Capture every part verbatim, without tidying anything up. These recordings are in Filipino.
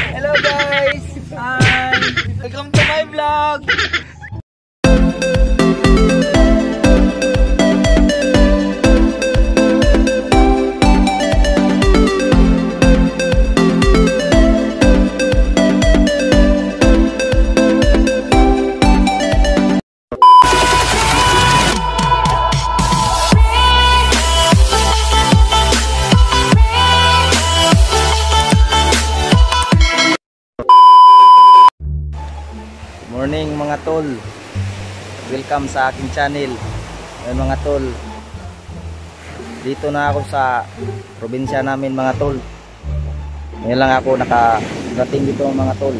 Hello guys! Hi! Welcome to my vlog! Morning mga tol, welcome sa aking channel. Ayun mga tol, dito na ako sa probinsya namin mga tol. Ngayon lang ako nakarating dito mga tol.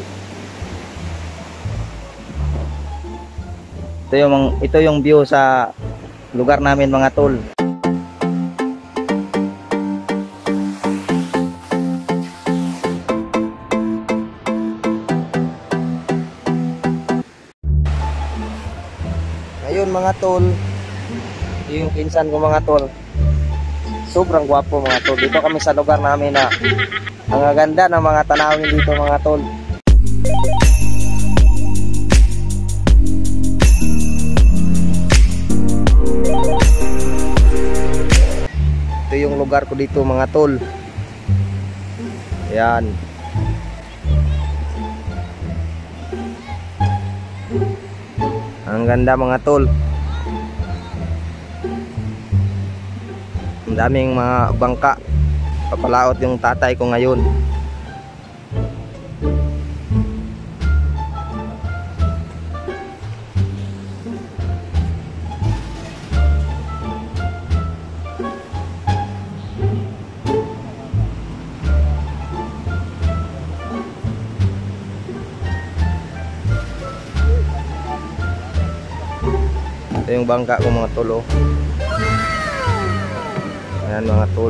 Ito yung, ito yung view sa lugar namin mga tol. Ayun mga tol, yung pinsan ko mga tol, sobrang gwapo mga tol. Dito kami sa lugar namin na ang ganda ng mga tanawin dito mga tol. Ito yung lugar ko dito mga tol. Ayan. Ang ganda mga tol. Ang daming mga bangka. Papalaot yung tatay ko ngayon. Ito yung bangka ko mga tol. Ayan mga tol.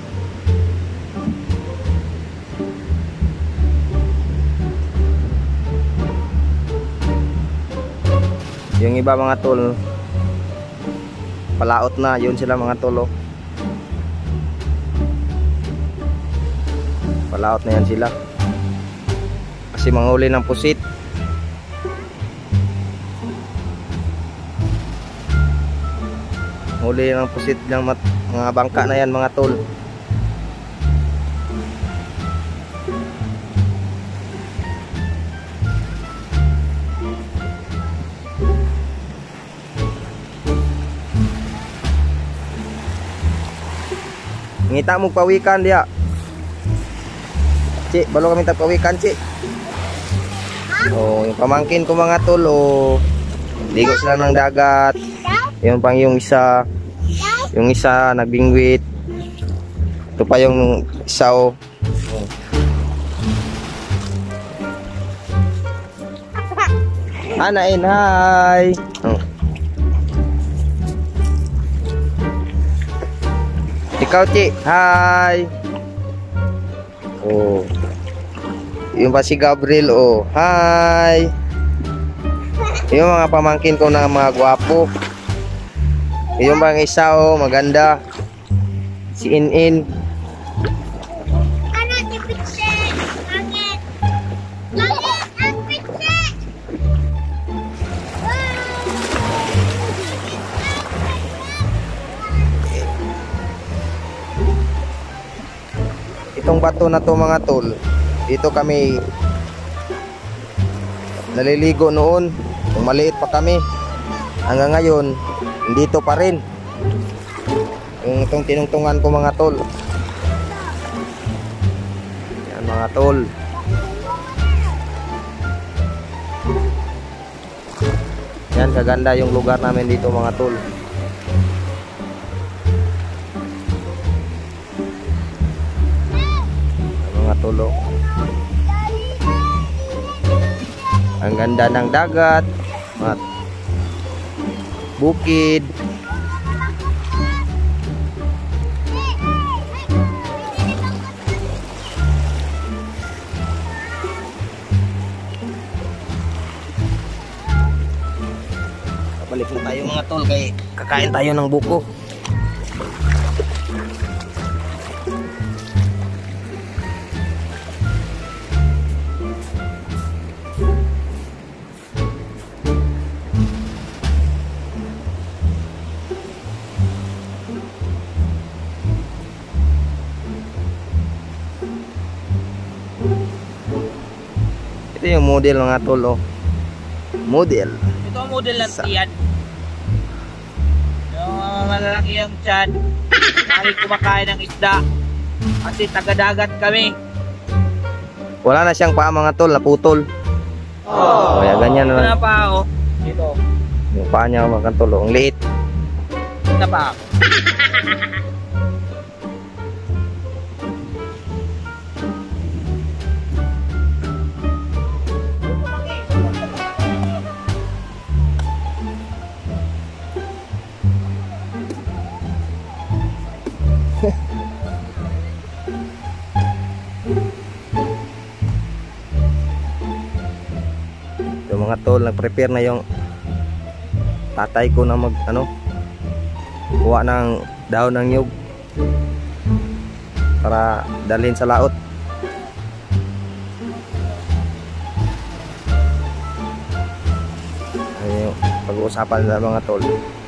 Yung iba mga tol, palaot na. Yun sila mga tol. Palaot na yan sila. Kasi manghuli ng pusit. Huli ng pusit ng mga bangka na yan mga tol. Ngita mo pawikan dia. Cik, baru kami pawikan cik. Oh, yung pamangkin ko mga tol, oh. Ligo sila ng dagat. Yung pang yung isa, yung isa nagbingwit. Ito pa yung isa, oh. Anain, hi. Oh. Ikaw, Ci, hi. Oh. Yung pa si Gabriel, oh. Hi. Yung mga pamangkin ko na mga gwapo. Yung bang isa, oh, maganda. Si In-In. Ano si Pitse? Langit. Langit ang Pitse. Itong bato na to mga tol, dito kami naliligo noon. Nung maliit pa kami. Hanggang ngayon dito pa rin yung itong tinungtungan ko mga tol. Yan mga tol. Yan kaganda yung lugar namin dito mga tol. Mga tolo. Ang ganda ng dagat, mga bukid. Balik na tayo mga tol, kay kakain tayo ng buko. Ito yung model mga tol, oh. Model. Ito ang model ng Sa- tiyan. Yung uh, malalaki yung tiyan. Lagi kumakain ng isda. Kasi taga-dagat kami. Wala na siyang paa mga tol, naputol. Oh, kaya ganyan na Ito lang. na pa ako. Dito. Yung paa niya mga tol, oh. Ang liit. Ito na pa ako. Yung mga tol, nag-prepare na yung tatay ko na mag, ano, kuha ng daon ng nyug para dalhin sa laot. Ayun yung pag-uusapan nila mga tol.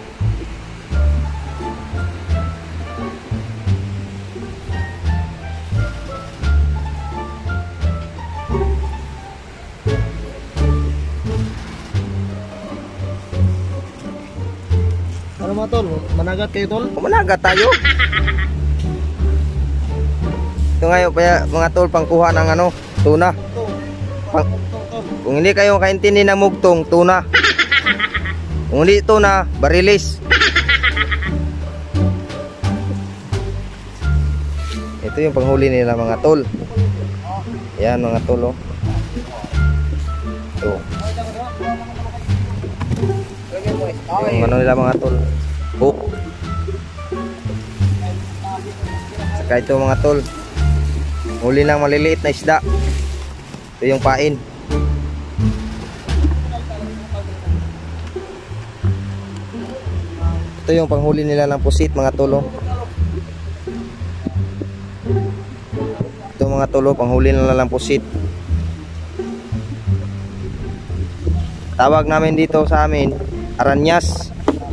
Ano mga tol? Managat kayo tol? Kumanaga tayo. Ito ngayon pa mga tol, pangkuha ng ano, tuna. Pang, kung hindi kayo kaintindi ng mugtong, tuna. Kung hindi tuna, barilis. Ito yung panghuli nila mga tol. Yan mga tol, oh. Ito. Yung ano nila mga tol, hook. Saka ito mga tol, huli ng maliliit na isda. Ito yung pain. Ito yung panghuli nila ng pusit mga tol, oh. Ito mga tol, oh, panghuli nila ng pusit. Tawag namin dito sa amin, aranyas.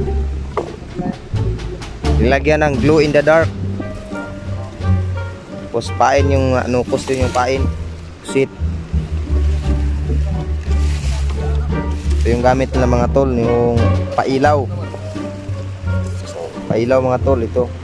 Nilagyan ng glue in the dark. Tapos pain yung ano, post yung pain. Pusit. Ito yung gamit ng mga tol, yung pailaw. Pailaw mga tol, ito.